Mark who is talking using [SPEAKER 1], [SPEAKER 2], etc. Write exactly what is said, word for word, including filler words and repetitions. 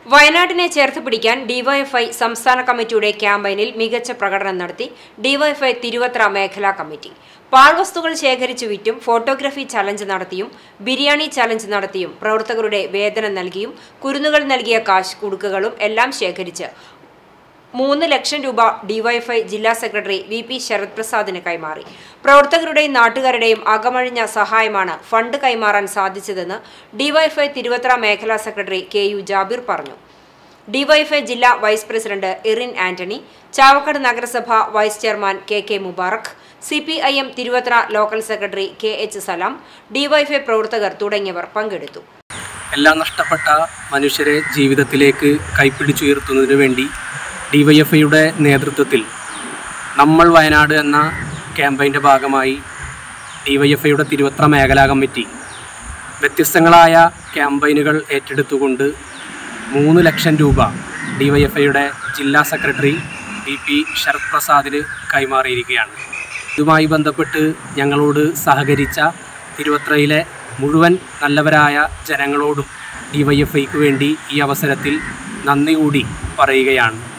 [SPEAKER 1] വയനാടിനെ ചേർത്ത് പിടിക്കാൻ ഡിവൈഎഫ്ഐ സംസ്ഥാന കമ്മിറ്റിയുടെ ക്യാമ്പയിനിൽ മികച്ച പ്രകടനം നടത്തി ഡിവൈഎഫ്ഐ തിരുവത്ര മേഖലാ കമ്മിറ്റി. പാഴ്വസ്തുക്കൾ ശേഖരിച്ചു വിറ്റും ഫോട്ടോഗ്രാഫി ചലഞ്ച് നടത്തിയും ബിരിയാണി ചലഞ്ച് നടത്തിയും പ്രവർത്തകരുടെ വേതനം നൽകിയും കുരുന്നുകൾ നൽകിയ കാശ് കുടുക്കുകളും എല്ലാം ശേഖരിച്ച് മൂന്ന് ലക്ഷം രൂപ ഡിവൈഎഫ്ഐ ജില്ലാ സെക്രട്ടറി വി പി ശരത് പ്രസാദിന് കൈമാറി. പ്രവർത്തകരുടെയും നാട്ടുകാരുടെയും അകമഴിഞ്ഞ സഹായമാണ് ഫണ്ട് കൈമാറാൻ സാധിച്ചതെന്ന് ഡിവൈഎഫ്ഐ തിരുവത്ര മേഖലാ സെക്രട്ടറി കെ യു ജാബിർ പറഞ്ഞു. ഡിവൈഎഫ്ഐ ജില്ലാ വൈസ് പ്രസിഡന്റ് ഇറിൻ ആന്റണി, ചാവക്കാട് നഗരസഭ vice chairman K K Mubarak, C P I M Thiruvathra local secretary K H Salam, DYFI പ്രവർത്തകർ തുടങ്ങിയവർ പങ്കെടുത്തു.
[SPEAKER 2] എല്ലാം നഷ്ടപ്പെട്ട മനുഷ്യരെ ജീവിതത്തിലേക്ക് കൈപ്പിടിച്ചുയർത്തുന്നതിനു വേണ്ടി ഡിവൈഎഫ്ഐയുടെ നേതൃത്വത്തിൽ നമ്മൾ വയനാട് എന്ന ക്യാമ്പയിൻ്റെ ഭാഗമായി ഡിവൈഎഫ്ഐയുടെ തിരുവത്ര മേഖലാ കമ്മിറ്റി വ്യത്യസ്തങ്ങളായ ക്യാമ്പയിനുകൾ ഏറ്റെടുത്തുകൊണ്ട് മൂന്ന് ലക്ഷം രൂപ ഡിവൈഎഫ്ഐയുടെ ജില്ലാ സെക്രട്ടറി വി പി ശരത് പ്രസാദിന് കൈമാറിയിരിക്കുകയാണ്. ഇതുമായി ബന്ധപ്പെട്ട് ഞങ്ങളോട് സഹകരിച്ച തിരുവത്രയിലെ മുഴുവൻ നല്ലവരായ ജനങ്ങളോടും ഡിവൈഎഫ്ഐക്ക് വേണ്ടി ഈ അവസരത്തിൽ നന്ദി കൂടി പറയുകയാണ്.